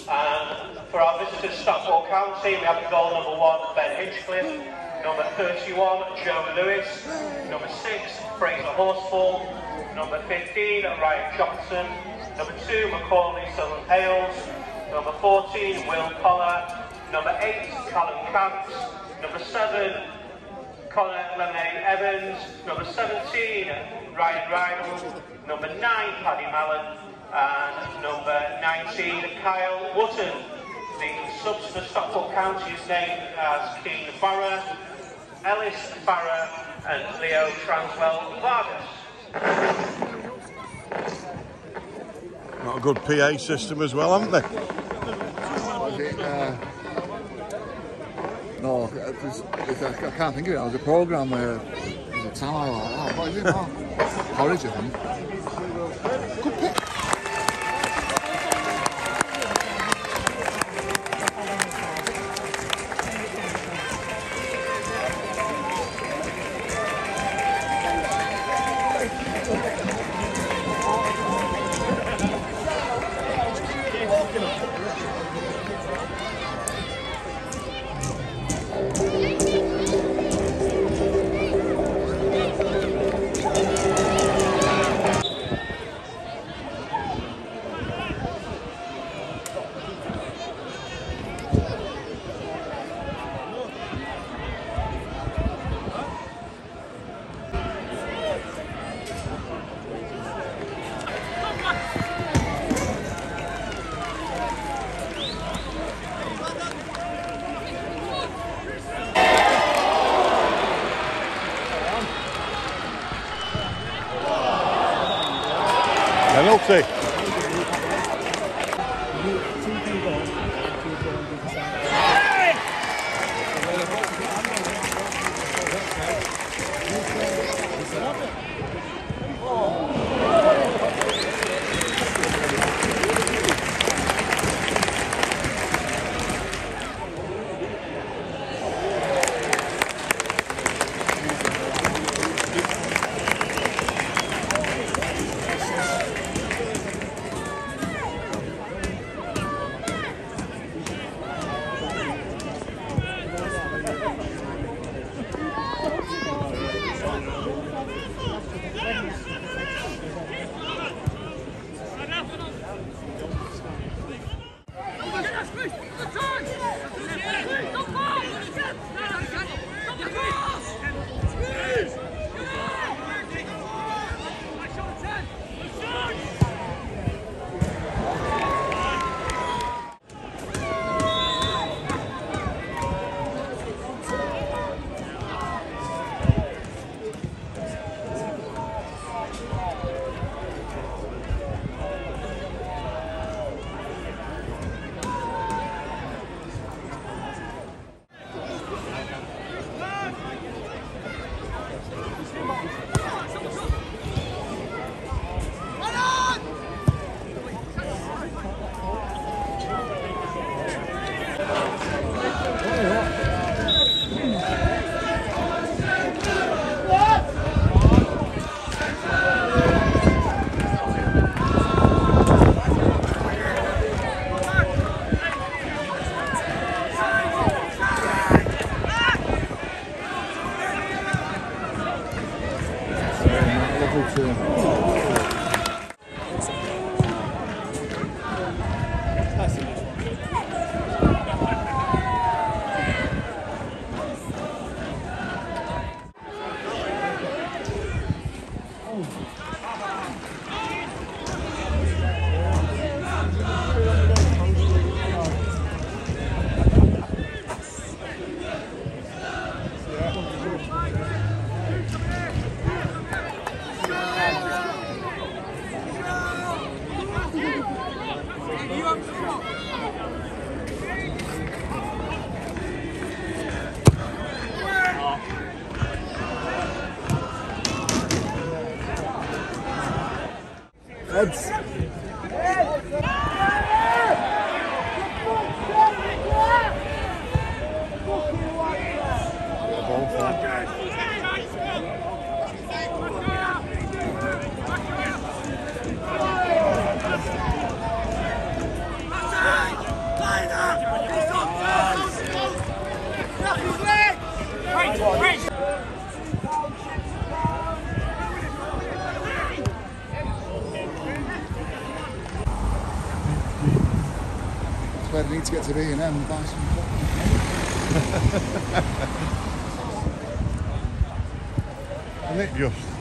And for our visitors, Stockport County, we have the goal number 1, Ben Hinchcliffe, number 31, Joe Lewis, number 6, Fraser Horsfall, number 15, Ryan Johnson, number 2, Macaulay Southern Hales, number 14, Will Collar, number 8, Callum Camps, number 7, Connor Lemonade Evans, number 17, Ryan Rydell, number 9, Paddy Mallon, and number 19, Kyle Wotton. The subs for Stockport County is named as Keane Farrer, Ellis Farrer, and Leo Transwell Vargas. Got a good PA system as well, haven't they? No, I can't think of it. It was a programme where there's a tannoy like that. What is it now? Porridge, I think. Good pick. Penalty. Heads. where I need to get to B&M and buy some Isn't it just?